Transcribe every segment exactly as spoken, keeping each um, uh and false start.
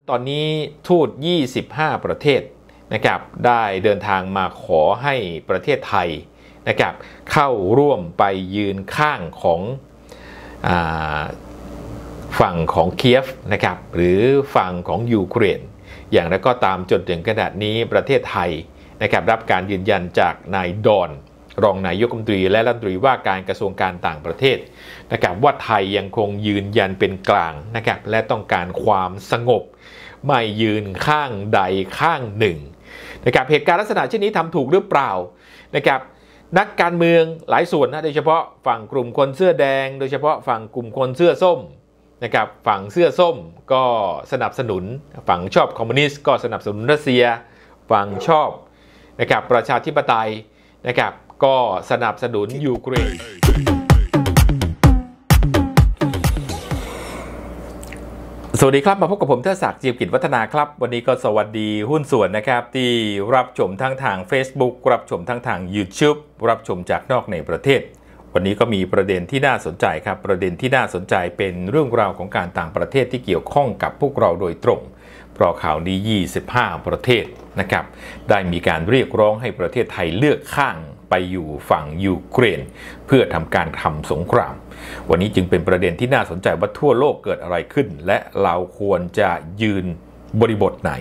ตอนนี้ทูตยี่สิบห้าประเทศนะครับได้เดินทางมาขอให้ประเทศไทยนะครับเข้าร่วมไปยืนข้างของอ่าฝั่งของเคียฟนะครับหรือฝั่งของยูเครนอย่างไรก็ตามจนถึงขณะนี้ประเทศไทยนะครับรับการยืนยันจากนายดอนรองนายกรัฐมนตรีและรัฐมนตรีว่าการกระทรวงการต่างประเทศนะครับว่าไทยยังคงยืนยันเป็นกลางนะครับและต้องการความสงบไม่ยืนข้างใดข้างหนึ่งนะครับเหตุการณ์ลักษณะเช่นนี้ทำถูกหรือเปล่านะครับนักการเมืองหลายส่วนนะโดยเฉพาะฝั่งกลุ่มคนเสื้อแดงโดยเฉพาะฝั่งกลุ่มคนเสื้อส้มนะครับฝั่งเสื้อส้มก็สนับสนุนฝั่งชอบคอมมิวนิสต์ก็สนับสนุนรัสเซียฝั่งชอบนะครับประชาธิปไตยนะครับก็สนับสนุนยูเครนสวัสดีครับมาพบกับผมเทิดศักดิ์ จีรกิจวัฒนาครับวันนี้ก็สวัสดีหุ้นส่วนนะครับที่รับชมทั้งทาง Facebook รับชมทั้งทาง YouTube รับชมจากนอกในประเทศวันนี้ก็มีประเด็นที่น่าสนใจครับประเด็นที่น่าสนใจเป็นเรื่องราวของการต่างประเทศที่เกี่ยวข้องกับพวกเราโดยตรงเพราะข่าวนี้ยี่สิบห้าประเทศนะครับได้มีการเรียกร้องให้ประเทศไทยเลือกข้างไปอยู่ฝั่งยูเครนเพื่อทำการทำสงครามวันนี้จึงเป็นประเด็นที่น่าสนใจว่าทั่วโลกเกิดอะไรขึ้นและเราควรจะยืนบริบทไหน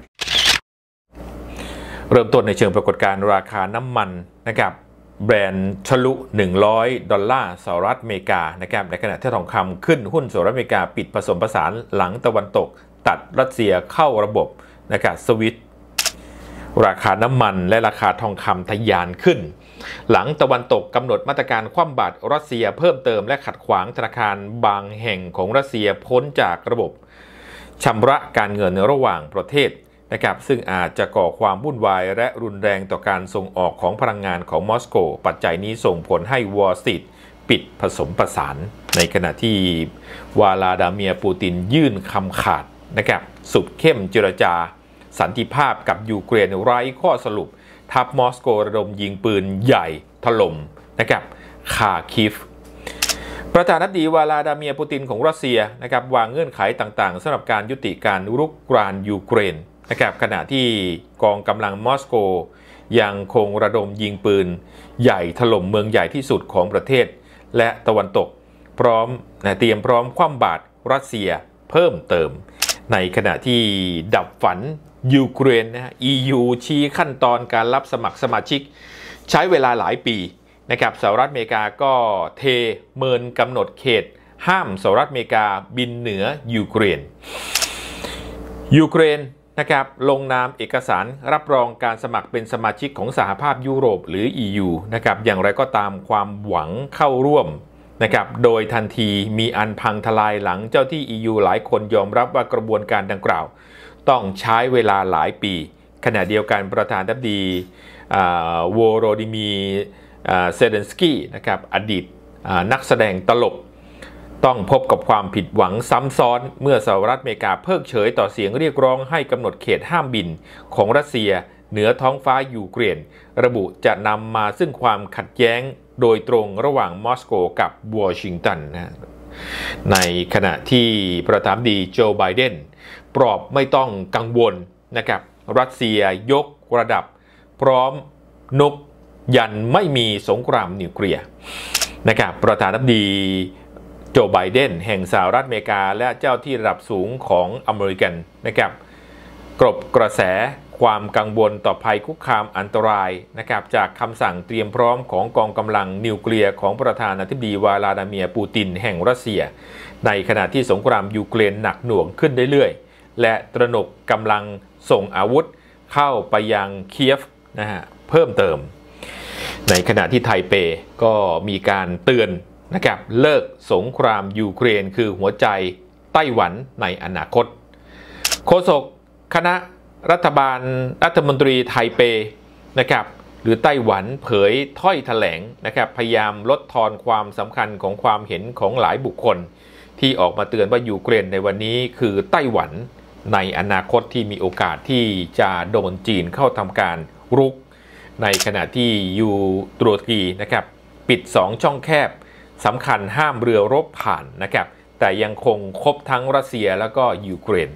เริ่มต้นในเชิงปรากฏการณ์ราคาน้ำมันนะครับแบรนด์ทะลุหนึ่งร้อยดอลลาร์สหรัฐอเมริกานะครับในขณะที่ทองคำขึ้นหุ้นสหรัฐอเมริกาปิดผสมผสานหลังตะวันตกตัดรัสเซียเข้าระบบนะครับสวิตช์ราคาน้ำมันและราคาทองคำทะยานขึ้นหลังตะวันตกกำหนดมาตรการคว่ำบาตรรัสเซียเพิ่มเติมและขัดขวางธนาคารบางแห่งของรัสเซียพ้นจากระบบชำระการเงินระหว่างประเทศนะครับซึ่งอาจจะก่อความวุ่นวายและรุนแรงต่อการส่งออกของพลังงานของมอสโกปัจจัยนี้ส่งผลให้วอลสตรีทปิดผสมผสานในขณะที่วลาดาเมียร์ปูตินยื่นคำขาดนะครับสุดเข้มเจรจาสันติภาพกับยูเครนไร้ข้อสรุปทัพมอสโกระดมยิงปืนใหญ่ถล่มนะครับคาคิฟประธานาธิบดีวลาดาเมียร์ปูตินของรัสเซียนะครับวางเงื่อนไขต่างๆสำหรับการยุติการรุกรานยูเครนนะครับขณะที่กองกำลังมอสโกยังคงระดมยิงปืนใหญ่ถล่มเมืองใหญ่ที่สุดของประเทศและตะวันตกพร้อมนะเตรียมพร้อมคว่ำบาตรรัสเซียเพิ่มเติมในขณะที่ดับฝันยูเครนนะฮะ อี ยู ชี้ขั้นตอนการรับสมัครสมาชิกใช้เวลาหลายปีนะครับสหรัฐอเมริกาก็เทเมินกำหนดเขตห้ามสหรัฐอเมริกาบินเหนือยูเครนยูเครนนะครับลงนามเอกสารรับรองการสมัครเป็นสมาชิกของสหภาพยุโรปหรือ อี ยู นะครับอย่างไรก็ตามความหวังเข้าร่วมนะครับโดยทันทีมีอันพังทลายหลังเจ้าที่ อี ยู หลายคนยอมรับว่ากระบวนการดังกล่าวต้องใช้เวลาหลายปีขณะเดียวกันประธานาธิบดีโวโรดิมีเซเลนสกี้นะครับอดีตนักแสดงตลกต้องพบกับความผิดหวังซ้ำซ้อนเมื่อสหรัฐอเมริกาเพิกเฉยต่อเสียงเรียกร้องให้กำหนดเขตห้ามบินของรัสเซียเหนือท้องฟ้ายูเครนระบุจะนำมาซึ่งความขัดแย้งโดยตรงระหว่างมอสโกกับวอชิงตันนะในขณะที่ประธานาธิบดีโจไบเดนปลอบไม่ต้องกังวลนะครับรัสเซียยกระดับพร้อมนกยันไม่มีสงครามนิวเคลียร์นะครับประธานาธิบดีโจไบเดนแห่งสหรัฐอเมริกาและเจ้าที่ระดับสูงของอเมริกันนะครับกลบกระแสความกังวลต่อภัยคุกคามอันตรายนะครับจากคำสั่งเตรียมพร้อมของกองกำลังนิวเคลียร์ของประธานาธิบดีวลาดาเมียร์ปูตินแห่งรัสเซียในขณะที่สงครามยูเครนหนักหน่วงขึ้นเรื่อยๆและตระหนกกำลังส่งอาวุธเข้าไปยังเคียฟนะฮะเพิ่มเติมในขณะที่ไทเปก็มีการเตือนนะครับเลิกสงครามยูเครนคือหัวใจไต้หวันในอนาคตโฆษกคณะรัฐบาลรัฐมนตรีไทเปนะครับหรือไต้หวันเผยถ้อยแถลงนะครับพยายามลดทอนความสำคัญของความเห็นของหลายบุคคลที่ออกมาเตือนว่ายูเครนในวันนี้คือไต้หวันในอนาคตที่มีโอกาสที่จะโดนจีนเข้าทำการรุกในขณะที่ยูตุรกีนะครับปิดสองช่องแคบสำคัญห้ามเรือรบผ่านนะครับแต่ยังคงครบทั้งรัสเซียแล้วก็ยูเครน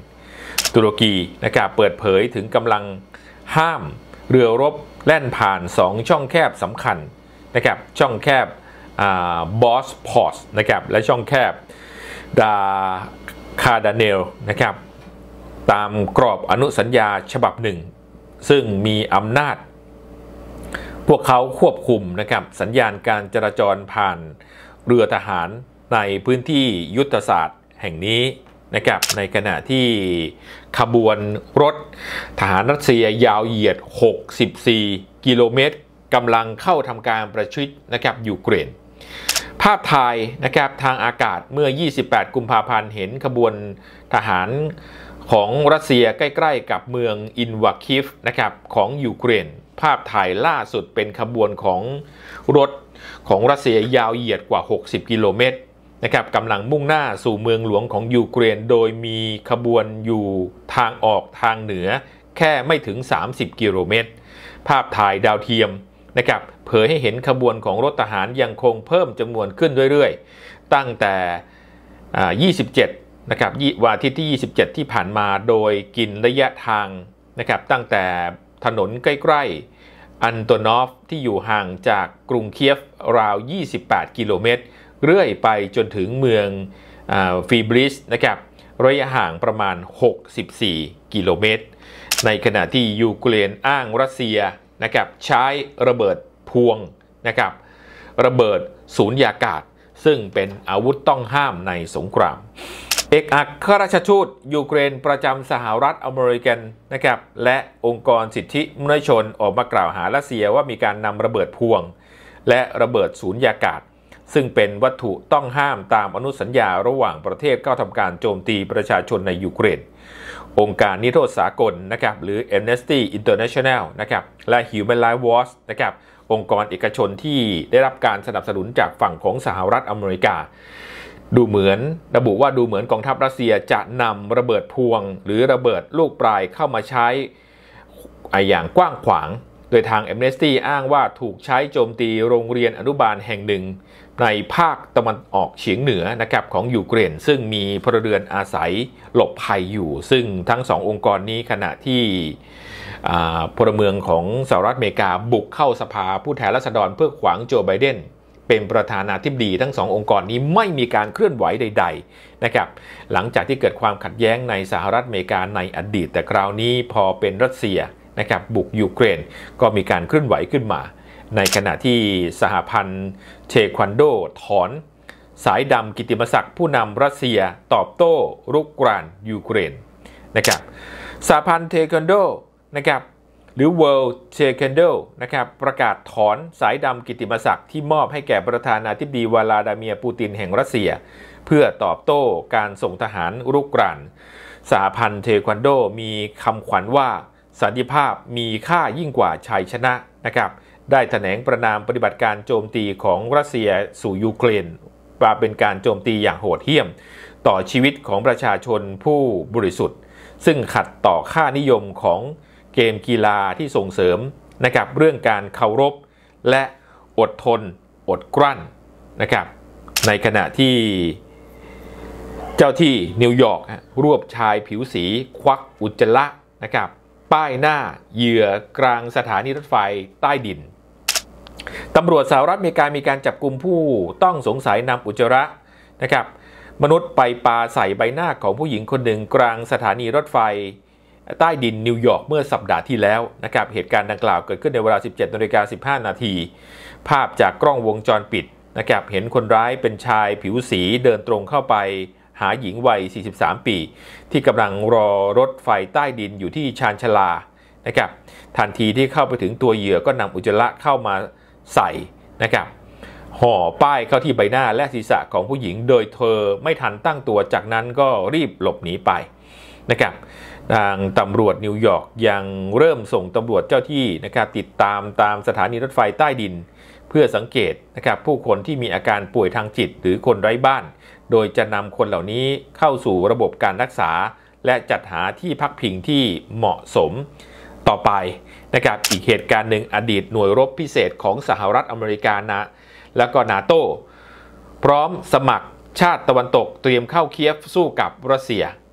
ตุรกีนะครับเปิดเผยถึงกำลังห้ามเรือรบแล่นผ่านสองช่องแคบสำคัญนะครับช่องแคบบอสพอสนะครับและช่องแคบดาคาดาเนลนะครับตามกรอบอนุสัญญาฉบับหนึ่งซึ่งมีอำนาจพวกเขาควบคุมนะครับสัญญาณการจราจรผ่านเรือทหารในพื้นที่ยุทธศาสตร์แห่งนี้นะครับในขณะที่ขบวนรถทหารรัสเซียยาวเหยียดหกสิบสี่กิโลเมตรกำลังเข้าทำการประชิดนะครับยูเครนภาพถ่ายนะครับทางอากาศเมื่อยี่สิบแปดกุมภาพันธ์เห็นขบวนทหารของรัสเซียใกล้ๆกับเมืองอินวาคิฟนะครับของยูเครนภาพถ่ายล่าสุดเป็นขบวนของรถของรัสเซียยาวเหยียดกว่าหกสิบกิโลเมตรนะครับกำลังมุ่งหน้าสู่เมืองหลวงของยูเครนโดยมีขบวนอยู่ทางออกทางเหนือแค่ไม่ถึงสามสิบกิโลเมตรภาพถ่ายดาวเทียมนะครับเผยให้เห็นขบวนของรถทหารยังคงเพิ่มจำนวนขึ้นเรื่อยๆตั้งแต่ยี่สิบเจ็ดนะครับวันอาทิตย์ที่ยี่สิบเจ็ดที่ผ่านมาโดยกินระยะทางนะครับตั้งแต่ถนนใกล้ๆอันโตนอฟที่อยู่ห่างจากกรุงเคียฟราวยี่สิบแปดกิโลเมตรเรื่อยไปจนถึงเมืองฟีบริสนะครับระยะห่างประมาณหกสิบสี่กิโลเมตรในขณะที่ยูเครนอ้างรัสเซียนะครับใช้ระเบิดพวงนะครับระเบิดสูญญากาศซึ่งเป็นอาวุธต้องห้ามในสงครามเอกอัครราชทูตยูเครนประจำสหรัฐอเมริกันนะครับและองค์กรสิทธิมนุษยชนออกมากล่าวหารัสเซียว่ามีการนำระเบิดพวงและระเบิดสูญญากาศซึ่งเป็นวัตถุต้องห้ามตามอนุสัญญาระหว่างประเทศเข้าทำการโจมตีประชาชนในยูเครนองค์การนิรโทษสากลนะครับหรือ Amnesty International นะครับและ Human Rights Watch นะครับองค์กรเอกชนที่ได้รับการสนับสนุนจากฝั่งของสหรัฐอเมริกาดูเหมือนระบุว่าดูเหมือนกองทัพรัสเซียจะนำระเบิดพวงหรือระเบิดลูกปลายเข้ามาใช้อย่างกว้างขวางโดยทาง Amnesty อ้างว่าถูกใช้โจมตีโรงเรียนอนุบาลแห่งหนึ่งในภาคตะวันออกเฉียงเหนือนะครับของยูเครนซึ่งมีพลเรือนอาศัยหลบภัยอยู่ซึ่งทั้งสององค์กรนี้ขณะที่พลเมืองของสหรัฐอเมริกาบุกเข้าสภาผู้แทนราษฎรเพื่อขวางโจไบเดนเป็นประธานาธิบดีทั้งสององค์กรนี้ไม่มีการเคลื่อนไหวใดๆนะครับหลังจากที่เกิดความขัดแย้งในสหรัฐอเมริกาในอดีตแต่คราวนี้พอเป็นรัสเซียนะครับบุกยูเครนก็มีการเคลื่อนไหวขึ้นมาในขณะที่สหพันธ์เทควันโดถอนสายดำกิตติมศักดิ์ผู้นำรัสเซียตอบโต้รุกรานยูเครนนะครับสหพันธ์เทควันโดนะครับหรือ World Taekwondo นะครับประกาศถอนสายดำกิตติมศักดิ์ที่มอบให้แก่ประธานาธิบดีวลาดาเมียร์ปูตินแห่งรัสเซียเพื่อตอบโต้การส่งทหารรุกรานสหพันธ์เทควันโดมีคำขวัญว่าสันติภาพมีค่ายิ่งกว่าชัยชนะนะครับได้แถลงประนามปฏิบัติการโจมตีของรัสเซียสู่ยูเครนว่าเป็นการโจมตีอย่างโหดเหี้ยมต่อชีวิตของประชาชนผู้บริสุทธิ์ซึ่งขัดต่อค่านิยมของเกมกีฬาที่ส่งเสริมนะครับเรื่องการเคารพและอดทนอดกลั้นนะครับในขณะที่เจ้าที่นิวยอร์กรวบชายผิวสีควักอุจจาระนะครับป้ายหน้าเหยื่อกลางสถานีรถไฟใต้ดินตำรวจสหรัฐอเมริกามีการจับกุมผู้ต้องสงสัยนำอุจจาระนะครับมนุษย์ไปปาใส่ใบหน้าของผู้หญิงคนหนึ่งกลางสถานีรถไฟใต้ดินนิวยอร์กเมื่อสัปดาห์ที่แล้วนะครับเหตุการณ์ดังกล่าวเกิดขึ้นในเวลา สิบเจ็ดนาฬิกาสิบห้านาทีภาพจากกล้องวงจรปิดนะครับเห็นคนร้ายเป็นชายผิวสีเดินตรงเข้าไปหาหญิงวัยสี่สิบสามปีที่กำลังรอรถไฟใต้ดินอยู่ที่ชานชาลานะครับทันทีที่เข้าไปถึงตัวเหยื่อก็นำอุจจาระเข้ามาใส่นะครับห่อป้ายเข้าที่ใบหน้าและศีรษะของผู้หญิงโดยเธอไม่ทันตั้งตัวจากนั้นก็รีบหลบหนีไปนะครับทางตำรวจนิวยอร์กยังเริ่มส่งตำรวจเจ้าที่นะครับติดตามตามสถานีรถไฟใต้ดินเพื่อสังเกตนะครับผู้คนที่มีอาการป่วยทางจิตหรือคนไร้บ้านโดยจะนำคนเหล่านี้เข้าสู่ระบบการรักษาและจัดหาที่พักพิงที่เหมาะสมต่อไปนะครับอีกเหตุการณ์หนึ่งอดีตหน่วยรบพิเศษของสหรัฐอเมริกานะและก็นาโต้พร้อมสมัครชาติตะวันตกเตรียมเข้าเคียฟสู้กับรัสเซีย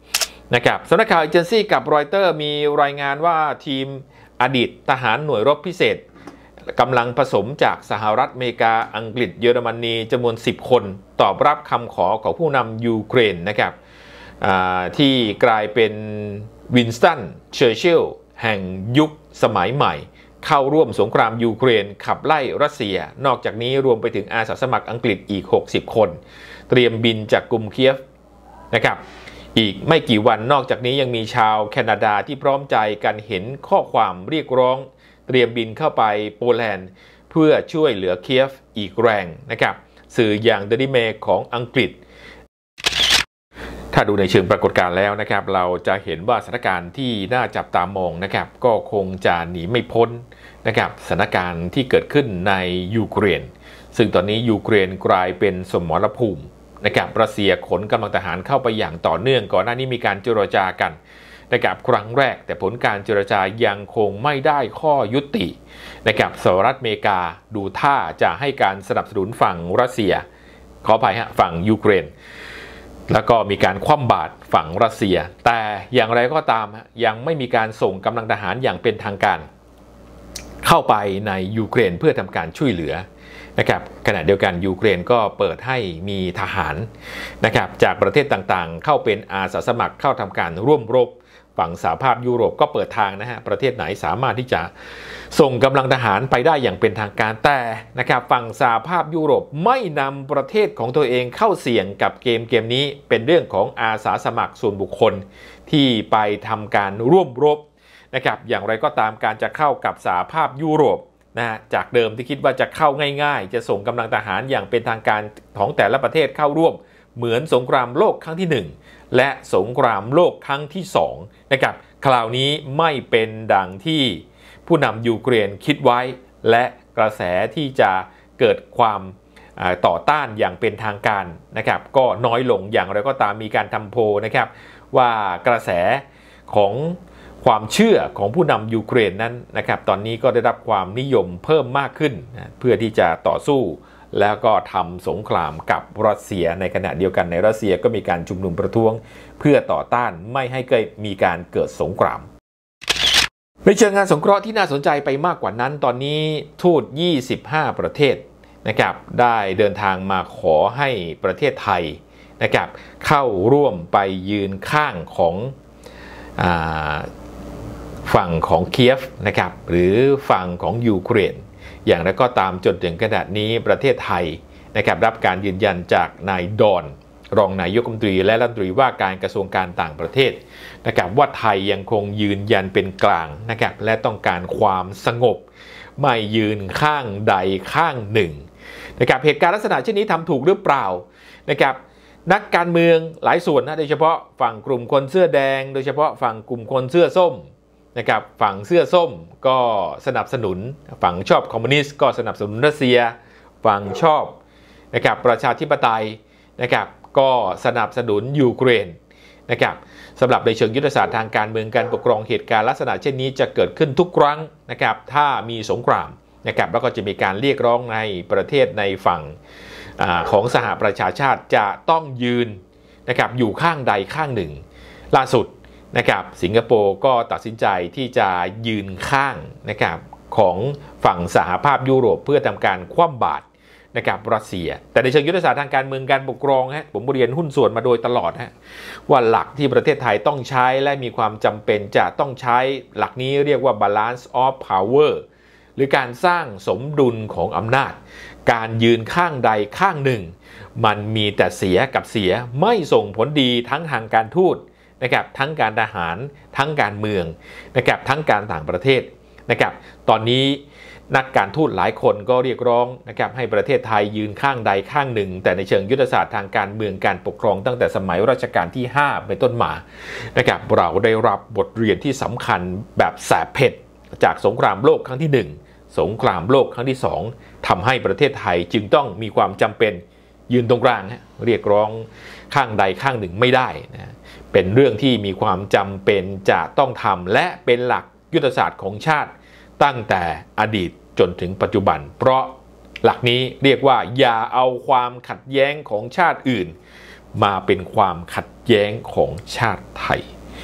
นะครับสำนักข่าวเอเจนซี่กับรอยเตอร์มีรายงานว่าทีมอดีตทหารหน่วยรบพิเศษกำลังผสมจากสหรัฐอเมริกาอังกฤษเยอรมนีจำนวนสิบคนตอบรับคำขอของผู้นำยูเครนนะครับที่กลายเป็นวินสตันเชอร์ชิลล์แห่งยุคสมัยใหม่เข้าร่วมสงครามยูเครนขับไล่รัสเซียนอกจากนี้รวมไปถึงอาสาสมัครอังกฤษอีกหกสิบคนเตรียมบินจากกรุงเคียฟนะครับอีกไม่กี่วันนอกจากนี้ยังมีชาวแคนาดาที่พร้อมใจกันเห็นข้อความเรียกร้องเตรียมบินเข้าไปโปแลนด์เพื่อช่วยเหลือเคียฟอีกแรงนะครับสื่ออย่างเดลิเมของอังกฤษถ้าดูในเชิงปรากฏการณ์แล้วนะครับเราจะเห็นว่าสถานการณ์ที่น่าจับตามองนะครับก็คงจะหนีไม่พ้นนะครับสถานการณ์ที่เกิดขึ้นในยูเครนซึ่งตอนนี้ยูเครนกลายเป็นสมรภูมินะครับรัสเซียขนกำลังทหารเข้าไปอย่างต่อเนื่องก่อนหน้านี้มีการเจรจากันนะครับครั้งแรกแต่ผลการเจรจายังคงไม่ได้ข้อยุตินะครับสหรัฐอเมริกาดูท่าจะให้การสนับสนุนฝั่งรัสเซียขออภัยฮะฝั่งยูเครนแล้วก็มีการคว่ำบาตรฝั่งรัสเซียแต่อย่างไรก็ตามยังไม่มีการส่งกำลังทหารอย่างเป็นทางการเข้าไปในยูเครนเพื่อทำการช่วยเหลือนะครับขณะเดียวกันยูเครนก็เปิดให้มีทหารนะครับจากประเทศต่างๆเข้าเป็นอาสาสมัครเข้าทำการร่วมรบฝั่งสหภาพยุโรปก็เปิดทางนะฮะประเทศไหนสามารถที่จะส่งกำลังทหารไปได้อย่างเป็นทางการแต่นะครับฝั่งสหภาพยุโรปไม่นำประเทศของตัวเองเข้าเสี่ยงกับเกมเกมนี้เป็นเรื่องของอาสาสมัครส่วนบุคคลที่ไปทำการร่วมรบนะครับอย่างไรก็ตามการจะเข้ากับสหภาพยุโรปนะฮะจากเดิมที่คิดว่าจะเข้าง่ายๆจะส่งกำลังทหารอย่างเป็นทางการของแต่ละประเทศเข้าร่วมเหมือนสงครามโลกครั้งที่หนึ่งและสงครามโลกครั้งที่สองนะครับคราวนี้ไม่เป็นดังที่ผู้นำยูเครนคิดไว้และกระแสที่จะเกิดความต่อต้านอย่างเป็นทางการนะครับก็น้อยลงอย่างไรก็ตามมีการทำโพลนะครับว่ากระแสของความเชื่อของผู้นำยูเครนนั้นนะครับตอนนี้ก็ได้รับความนิยมเพิ่มมากขึ้นนะเพื่อที่จะต่อสู้แล้วก็ทำสงครามกับรัสเซียในขณะเดียวกันในรัสเซียก็มีการชุมนุมประท้วงเพื่อต่อต้านไม่ให้เกิดมีการเกิดสงครามในเชิงงานสงเคราะห์ที่น่าสนใจไปมากกว่านั้นตอนนี้ทูตยี่สิบห้าประเทศนะครับได้เดินทางมาขอให้ประเทศไทยนะครับเข้าร่วมไปยืนข้างของอ่าฝั่งของเคียฟนะครับหรือฝั่งของยูเครนอย่างไรก็ตามจนถึงขณะนี้ประเทศไทยนะครับรับการยืนยันจากนายดอนรองนายกรัฐมนตรีและรัฐมนตรีว่าการกระทรวงการต่างประเทศนะครับว่าไทยยังคงยืนยันเป็นกลางนะครับและต้องการความสงบไม่ยืนข้างใดข้างหนึ่งนะครับเหตุการณ์ลักษณะเช่นนี้ทำถูกหรือเปล่านะครับนักการเมืองหลายส่วนนะโดยเฉพาะฝั่งกลุ่มคนเสื้อแดงโดยเฉพาะฝั่งกลุ่มคนเสื้อส้มนะครับฝั่งเสื้อส้มก็สนับสนุนฝั่งชอบคอมมิวนิสต์ก็สนับสนุนรัสเซียฝั่งชอบนะครับประชาธิปไตยนะครับก็สนับสนุนยูเครนนะครับสำหรับในเชิงยุทธศาสตร์ทางการเมืองการปกครองเหตุการณ์ลักษณะเช่นนี้จะเกิดขึ้นทุกครั้งนะครับถ้ามีสงครามนะครับแล้วก็จะมีการเรียกร้องในประเทศในฝั่งของสหประชาชาติจะต้องยืนนะครับอยู่ข้างใดข้างหนึ่งล่าสุดนะครับสิงคโปร์ก็ตัดสินใจที่จะยืนข้างนะครับของฝั่งสหภาพยุโรปเพื่อทำการคว่ำบาตรนะครับรัสเซียแต่ในเชิงยุทธศาสตร์ทางการเมืองการปกครองฮะผมเรียนหุ้นส่วนมาโดยตลอดฮะว่าหลักที่ประเทศไทยต้องใช้และมีความจำเป็นจะต้องใช้หลักนี้เรียกว่า balance of power หรือการสร้างสมดุลของอำนาจการยืนข้างใดข้างหนึ่งมันมีแต่เสียกับเสียไม่ส่งผลดีทั้งทางการทูตนะครับทั้งการทหารทั้งการเมืองนะครับทั้งการต่างประเทศนะครับตอนนี้นักการทูตหลายคนก็เรียกร้องนะครับให้ประเทศไทยยืนข้างใดข้างหนึ่งแต่ในเชิงยุทธศาสตร์ทางการเมืองการปกครองตั้งแต่สมัยรัชกาลที่ห้าเป็นต้นมานะครับเราได้รับบทเรียนที่สำคัญแบบแสบเผ็ดจากสงครามโลกครั้งที่หนึ่งสงครามโลกครั้งที่สองทำให้ประเทศไทยจึงต้องมีความจำเป็นยืนตรงกลางเรียกร้องข้างใดข้างหนึ่งไม่ได้นะเป็นเรื่องที่มีความจำเป็นจะต้องทำและเป็นหลักยุทธศาสตร์ของชาติตั้งแต่อดีตจนถึงปัจจุบันเพราะหลักนี้เรียกว่าอย่าเอาความขัดแย้งของชาติอื่นมาเป็นความขัดแย้งของชาติไทย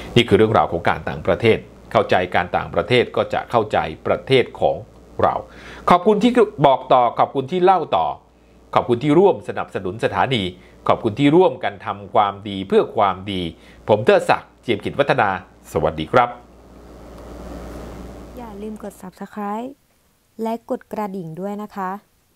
นี่คือเรื่องราวของการต่างประเทศเข้าใจการต่างประเทศก็จะเข้าใจประเทศของเราขอบคุณที่บอกต่อขอบคุณที่เล่าต่อขอบคุณที่ร่วมสนับสนุนสถานีขอบคุณที่ร่วมกันทำความดีเพื่อความดีผมเตอร์ศักดิ์เจียมกิจวัฒนาสวัสดีครับอย่าลืมกด ซับสไครบ์ และกดกระดิ่งด้วยนะคะ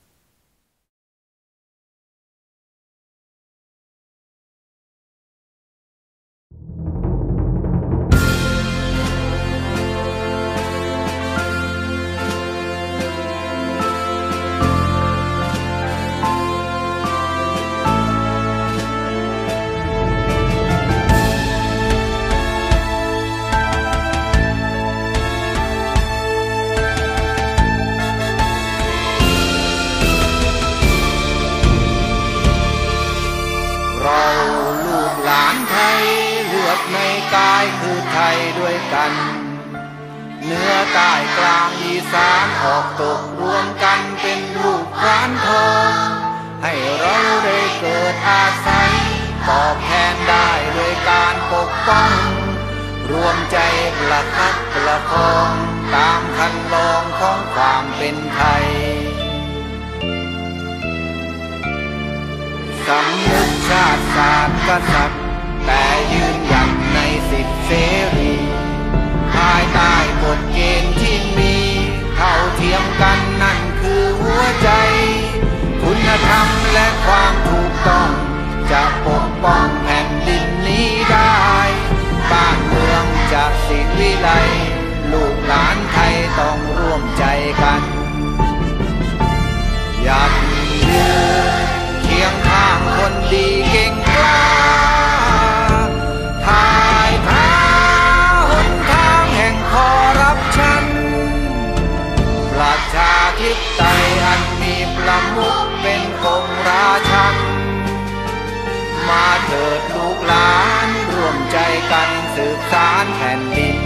ในกายคือไทยด้วยกันเหนือใต้กลางอีสานออกตกรวมกันเป็นลูกพรานทองให้เราได้เกิดอาศัยตอบแทนได้ด้วยการปกป้องรวมใจประคับประคองตามคันลองของความเป็นไทยสำนึกชาติศาสตร์กษัตริย์แต่ยืนหยัดในสิทธิเสรีภายใต้กฎเกณฑ์ที่มีเท่าเทียมกันนั่นคือหัวใจคุณธรรมและความถูกต้องจะปกป้องแผ่นดินนี้ได้บ้านเมืองจะสิวิไลลูกหลานไทยต้องร่วมใจกันหยัดยืนเคียงข้างคนดีเก่งกล้าทายทาหนทางแห่งคอร์รัปชันประชาธิปไตยอันมีประมุขเป็นองค์ราชันมาเถิดลูกหลานร่วมใจกันสืบสานแผ่นดิน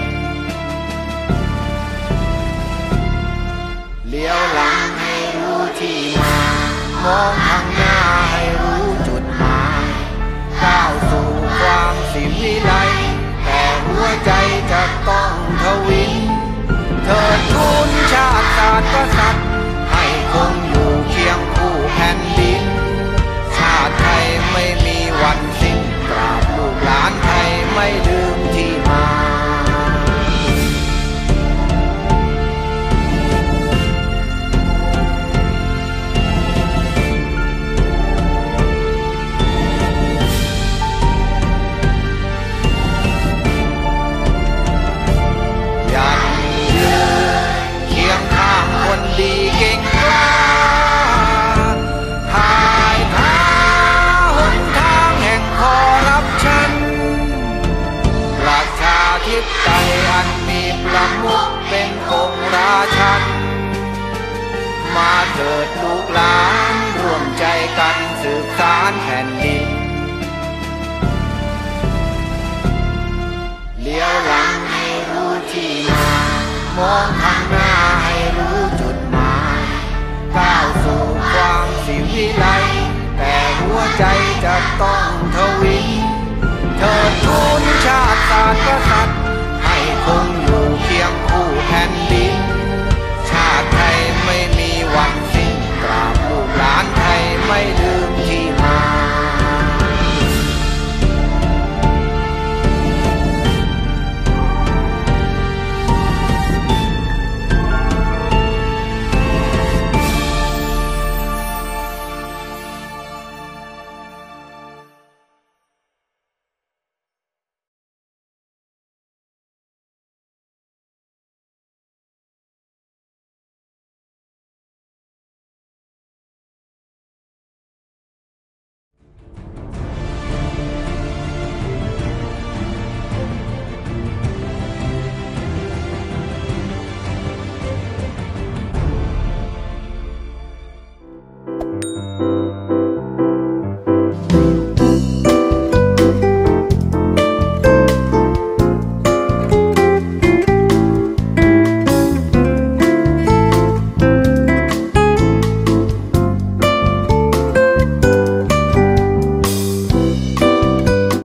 เลี้ยวหลังให้รู้ที่มามองข้างหน้าให้รู้จุดหมายก้าวสู่ความสิวิไลแต่หัวใจจะต้องทวินเถิดทูลชาติศาสตร์กษัตริย์ให้คงอยู่เคียงคู่แผ่นดินชาติไทยไม่มีวันสิ้นตราบลูกหลานไทยไม่ลืมที่มาดีเก่งกล้าทายทาหนทางแห่งคอร์รัปชันประชาธิปไตยอันมีประมุขเป็นองค์ราชันมาเถิดลูกหลานร่วมใจกันสืบสานแผ่นดินเลี้ยวหลังให้รู้ที่มามองข้างหน้าให้รู้จุดหมายก้าวสู่ความสิวิไลแต่หัวใจจะต้องทวินเถิดทูลชาติศาสตร์กษัตริย์